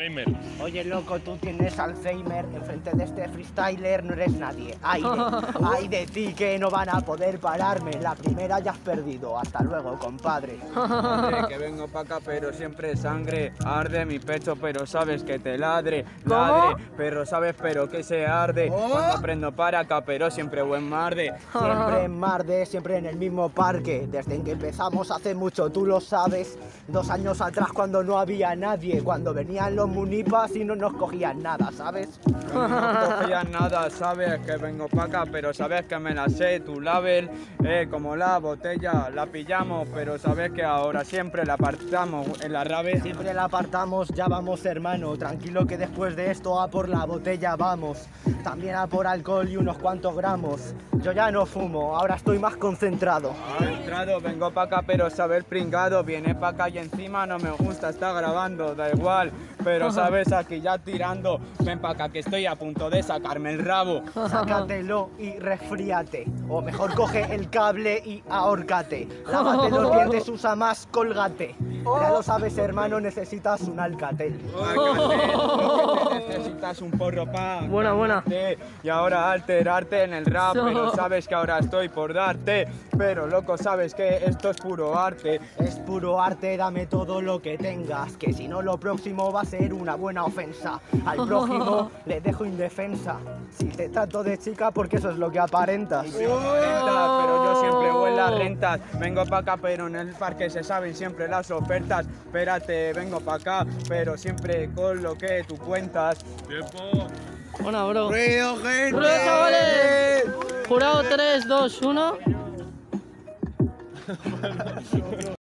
Alzheimer. Oye, loco, tú tienes Alzheimer. Enfrente de este freestyler no eres nadie. Ay de ti que no van a poder pararme. La primera ya has perdido. Hasta luego, compadre. Madre, que vengo pa' acá, pero siempre sangre. Arde mi pecho, pero sabes que te ladre. ¿Cómo? Ladre, pero sabes, pero que se arde. Cuando prendo para acá, pero siempre buen marde. Siempre en Marde, siempre en el mismo parque. Desde que empezamos hace mucho, tú lo sabes. 2 años atrás cuando no había nadie. Cuando venían los munipas y no nos cogían nada, ¿sabes? No cogías nada, sabes que vengo pa' acá, pero sabes que me la sé. Tu label, como la botella, la pillamos, pero sabes que ahora siempre la apartamos en la rave. Siempre la apartamos, ya vamos, hermano. Tranquilo que después de esto a por la botella vamos. También a por alcohol y unos cuantos gramos. Yo ya no fumo, ahora estoy más concentrado. Entrado, vengo pa' acá, pero saber pringado. Viene pa' acá y encima no me gusta, está grabando, da igual. Pero sabes, aquí ya tirando. Ven pa' acá que estoy a punto de sacarme el rabo. Sácatelo y resfríate. O mejor coge el cable y ahórcate. Lávate los dientes, usa más Colgate. Ya lo sabes, hermano, necesitas un Alcatel. Necesitas un porro pa' Buena. Y ahora alterarte en el rap, pero sabes que ahora estoy por darte. Pero loco, sabes que esto es puro arte. Es puro arte, dame todo lo que tengas. Que si no lo próximo va a ser una buena ofensa. Al prójimo le dejo indefensa. Si te trato de chica porque eso es lo que aparentas. Pero yo siempre voy en las rentas. Vengo pa' acá, pero en el parque se saben siempre las ofertas. Espérate, vengo pa' acá, pero siempre con lo que tú cuentas. Tiempo. Buena, bro. ¡Ruido, gente! ¡Ruido, chavales! Jurado 3, 2, 1.